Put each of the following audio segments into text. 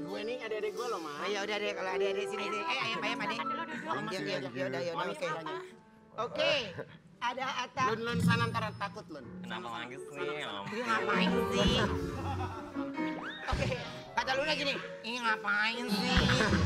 gue nih, adik-adik gue loh, Ma. Oh ya udah deh, kalau adik-adik sini deh. Ayam, Ade. Yaudah, oke. Oke, ada Ata. Lun, sana ntar takut, Lun. Kenapa manggil sih, Om? Ini ngapain sih? Oke, kata Luna gini, ini ngapain sih?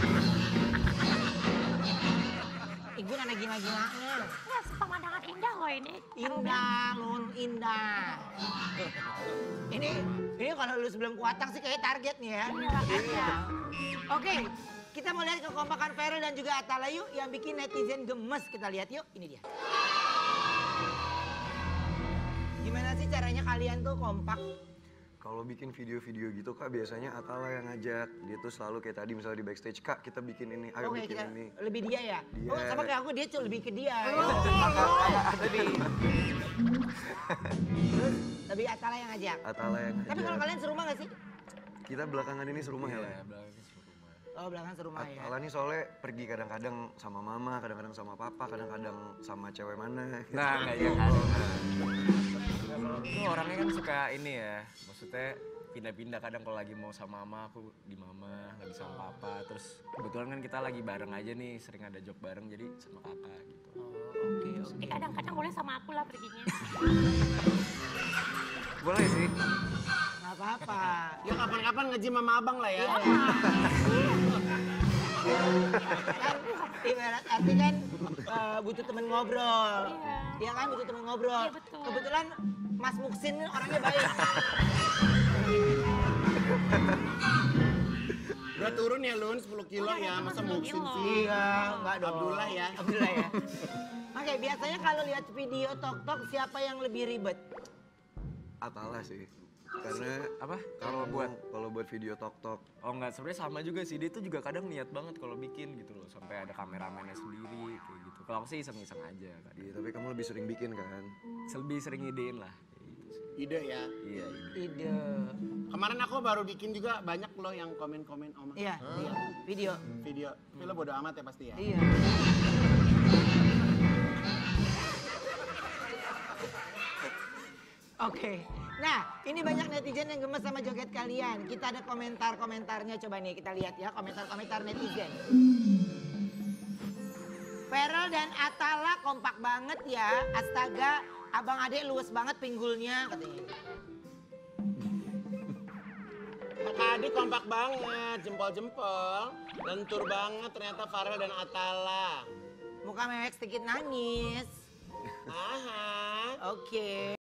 Ibu nana gila-gilanya. Nah, pemandangan indah loh ini. Indah, Lun, indah. Ini kalau lu sebelum kuatang sih kayak target nih ya. Iya. Oke, kita mau lihat kekompakan Feral dan juga Atala yuk yang bikin netizen gemes. Kita lihat yuk, ini dia. Gimana sih caranya kalian tuh kompak? Kalau bikin video-video gitu Kak, biasanya Atala yang ngajak. Dia tuh selalu kayak tadi misalnya di backstage, Kak kita bikin ini, ayo Oke, bikin kita ini. lebih dia ya? Dia. Oh sama kayak aku, dia tuh lebih ke dia. Lebih. Terus lebih Atala yang ngajak? Atala yang ngajak. Tapi kalau kalian serumah gak sih? Kita belakangan ini serumah ya, Le? Oh belakangan serumah ya? Atala nih soalnya pergi kadang-kadang sama mama, kadang-kadang sama papa, kadang-kadang sama cewek mana. Gitu. Nah, kayak Aku orangnya kan suka ini ya, maksudnya pindah-pindah kadang kalau lagi mau sama mama, aku di mama, lagi sama papa. Terus kebetulan kan kita lagi bareng aja nih, sering ada job bareng jadi sama kakak gitu. Oke. Kadang-kadang boleh sama aku lah perginya. Boleh sih. Gak apa-apa. Ya kapan-kapan nge-gym sama abang lah ya. Kan ibarat arti kan butuh temen ngobrol. Iya. Iya kan butuh temen ngobrol. Iya, betul. Kebetulan Mas Muksin orangnya baik. Udah turun ya, Lun, 10 kilo ya. Masa 10 muksin kilo. sih? Iya, enggak dong. Abdullah ya. Abdullah ya. Oke, biasanya kalau lihat video tok-tok siapa yang lebih ribet? Atala sih. Karena Apa? Kalau buat buat video tok-tok. Oh enggak, sebenarnya sama juga sih. Dia tuh juga kadang niat banget kalau bikin gitu loh, sampai ada kameramennya sendiri kayak gitu. Kalau aku sih iseng-iseng aja kan. Iya, tapi kamu lebih sering bikin kan? Lebih sering idein lah kayak gitu sih. Ide ya. Iya, Ide. Kemarin aku baru bikin juga banyak loh yang komen-komen Oma. Iya, iya. Video. Video. Tapi lo bodo amat ya pasti ya. Iya. Oke, nah ini banyak netizen yang gemes sama joget kalian. Kita ada komentar-komentarnya, coba nih kita lihat ya komentar-komentar netizen. Feral dan Atala kompak banget ya, astaga abang adek luwes banget pinggulnya katanya. Kakak adik kompak banget, jempol-jempol. Lentur banget ternyata Farel dan Atala. Muka mewek sedikit nangis. Aha. Oke.